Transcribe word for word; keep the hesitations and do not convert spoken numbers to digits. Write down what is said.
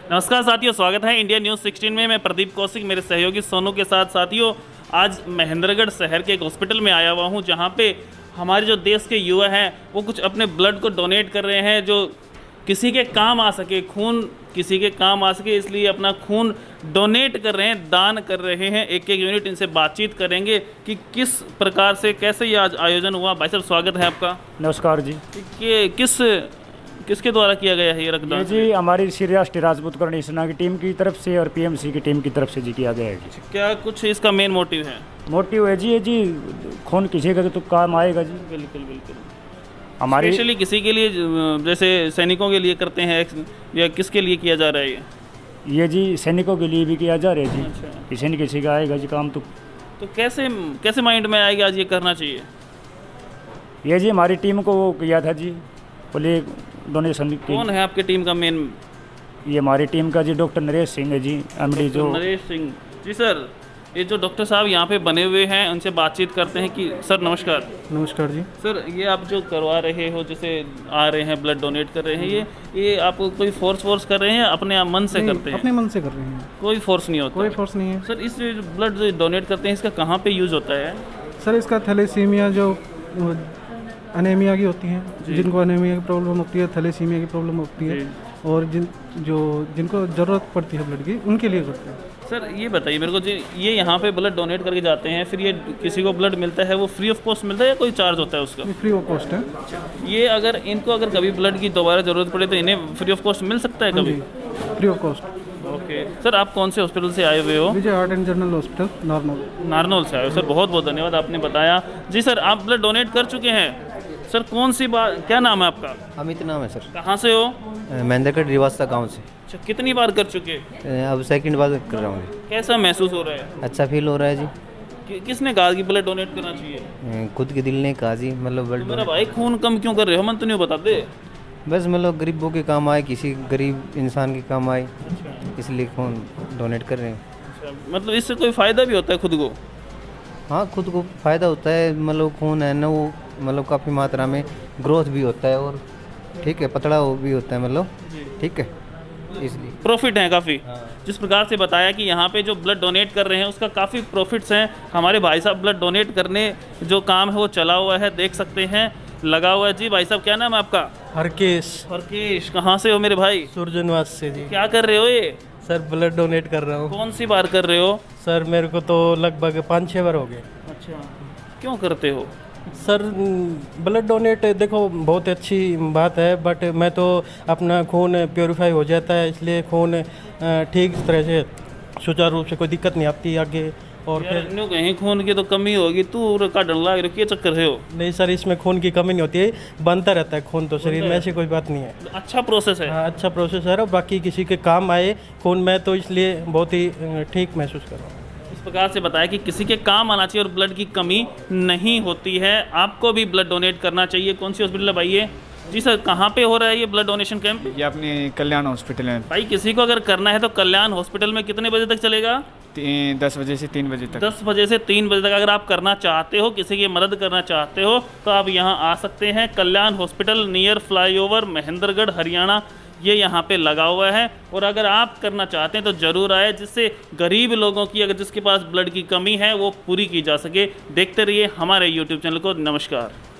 नमस्कार साथियों, स्वागत है इंडिया न्यूज़ सिक्सटीन में। मैं प्रदीप कौशिक मेरे सहयोगी सोनू के साथ। साथियों, आज महेंद्रगढ़ शहर के एक हॉस्पिटल में आया हुआ हूं, जहां पे हमारे जो देश के युवा हैं वो कुछ अपने ब्लड को डोनेट कर रहे हैं, जो किसी के काम आ सके, खून किसी के काम आ सके, इसलिए अपना खून डोनेट कर रहे हैं, दान कर रहे हैं। एक एक यूनिट इनसे बातचीत करेंगे कि किस प्रकार से, कैसे ये आज आयोजन हुआ। भाई साहब, स्वागत है आपका। नमस्कार जी। कि किस किसके द्वारा किया गया है ये रक्तदान? जी, हमारी श्री राष्ट्रीय राजपूत करुण सेना की टीम की तरफ से और पीएमसी की टीम की तरफ से जी किया गया है जी। क्या कुछ इसका मेन मोटिव है? मोटिव है जी ये जी खून किसी का तो काम आएगा जी। बिल्कुल बिल्कुल। हमारी स्पेशली किसी के लिए, जैसे सैनिकों के लिए करते हैं या किसके लिए किया जा रहा है ये? ये जी सैनिकों के लिए भी किया जा रहा है जी। अच्छा। किसी न किसी का आएगा जी काम। तो तो कैसे कैसे माइंड में आएगा आज ये करना चाहिए? ये जी हमारी टीम को वो किया था जी, बोले डोनेशन। कौन है आपकी टीम का मेन? ये हमारी टीम का जी डॉक्टर नरेश सिंह है जी, एमडी जो नरेश सिंह जी। सर, ये जो डॉक्टर साहब यहाँ पे बने हुए हैं, उनसे बातचीत करते हैं कि सर नमस्कार। नमस्कार जी। सर, ये आप जो करवा रहे हो, जैसे आ रहे हैं ब्लड डोनेट कर रहे हैं, ये ये आप कोई फोर्स फोर्स कर रहे हैं या अपने आप मन से करते हैं? अपने मन से कर रहे हैं, कोई फोर्स नहीं होता? कोई फोर्स नहीं है सर। इस ब्लड जो डोनेट करते हैं, इसका कहाँ पे यूज़ होता है? सर, इसका थैलेसीमिया जो अनेमिया की होती हैं, जिनको अनेमिया की प्रॉब्लम होती है, थैलेसीमिया की प्रॉब्लम होती है, और जिन जो जिनको ज़रूरत पड़ती है ब्लड की, उनके लिए करते हैं। सर, ये बताइए मेरे को जी, ये यहाँ पे ब्लड डोनेट करके जाते हैं, फिर ये किसी को ब्लड मिलता है, वो फ्री ऑफ कॉस्ट मिलता है या कोई चार्ज होता है उसका? फ्री ऑफ कॉस्ट है। ये अगर इनको अगर कभी ब्लड की दोबारा ज़रूरत पड़े तो इन्हें फ्री ऑफ कॉस्ट मिल सकता है कभी? Free of cost. Okay sir, आप कौन से हॉस्पिटल से आए हुए हो? Vijay heart and general hospital, Narnaul. Narnaul से आए हो सर, बहुत बहुत धन्यवाद, आपने बताया जी। सर, आप ब्लड डोनेट कर चुके हैं सर, कौन सी बात, क्या नाम है आपका? अमित नाम है सर। कहाँ से हो? महेंद्रगढ़ रिवास्ता गांव से। अच्छा, कितनी बार कर चुके? अब सेकंड बार कर रहा हूँ। कैसा महसूस हो रहा है? अच्छा फील हो रहा है जी। कि, किसने कहा कि ब्लड डोनेट करना चाहिए? खुद के दिल ने कहा जी, मतलब ब्लड। मेरा भाई खून कम क्यों कर रहे हो, मन तो नहीं बताते? बस मतलब गरीबों के काम आए, किसी गरीब इंसान के काम आए, इसलिए खून डोनेट कर रहे हैं। अच्छा, मतलब इससे कोई फ़ायदा भी होता है खुद को? हाँ, खुद को फ़ायदा होता है, मतलब खून है ना वो, मतलब काफ़ी मात्रा में ग्रोथ भी होता है, और ठीक है पतला वो भी होता है, मतलब ठीक है, इसलिए प्रॉफिट है काफ़ी। जिस प्रकार से बताया कि यहाँ पे जो ब्लड डोनेट कर रहे हैं उसका काफ़ी प्रॉफिट्स हैं। हमारे भाई साहब ब्लड डोनेट करने जो काम है वो चला हुआ है, देख सकते हैं, लगा हुआ है जी। भाई साहब, क्या नाम है आपका? हरकेश। हरकेश, कहाँ से हो मेरे भाई? सुरजनवास से जी। क्या कर रहे हो ये? सर, ब्लड डोनेट कर रहा हूँ। कौन सी बार कर रहे हो? सर, मेरे को तो लगभग पाँच छः बार हो गए। अच्छा, क्यों करते हो? सर, ब्लड डोनेट देखो बहुत अच्छी बात है, बट मैं तो अपना खून प्योरीफाई हो जाता है, इसलिए खून ठीक तरह से सुचारू रूप से कोई दिक्कत नहीं आती आगे। और फिर न्यू कहीं खून की तो कमी होगी, तू का डर लग रही है, चक्कर है हो? नहीं सर, इसमें खून की कमी नहीं होती है, बनता रहता है खून तो शरीर में, ऐसी कोई बात नहीं है। अच्छा प्रोसेस है। हाँ, अच्छा प्रोसेस है, और बाकी किसी के काम आए खून में, तो इसलिए बहुत ही ठीक महसूस कर रहा हूँ। इस प्रकार से बताया कि किसी के काम आना चाहिए और ब्लड की कमी नहीं होती है। आपको भी ब्लड डोनेट करना चाहिए। कौन सी हॉस्पिटल है भाई ये? जी सर, कहाँ पे हो रहा है ये ब्लड डोनेशन कैंप? ये अपने कल्याण हॉस्पिटल है भाई। किसी को अगर करना है तो कल्याण हॉस्पिटल में कितने बजे तक चलेगा? दस बजे से तीन बजे तक। दस बजे से तीन बजे तक अगर आप करना चाहते हो, किसी की मदद करना चाहते हो, तो आप यहाँ आ सकते हैं। Kalyan hospital, near flyover, Mahendragarh, Haryana, ये यहाँ पे लगा हुआ है। और अगर आप करना चाहते हैं तो ज़रूर आए, जिससे गरीब लोगों की, अगर जिसके पास ब्लड की कमी है, वो पूरी की जा सके। देखते रहिए हमारे यूट्यूब चैनल को। नमस्कार।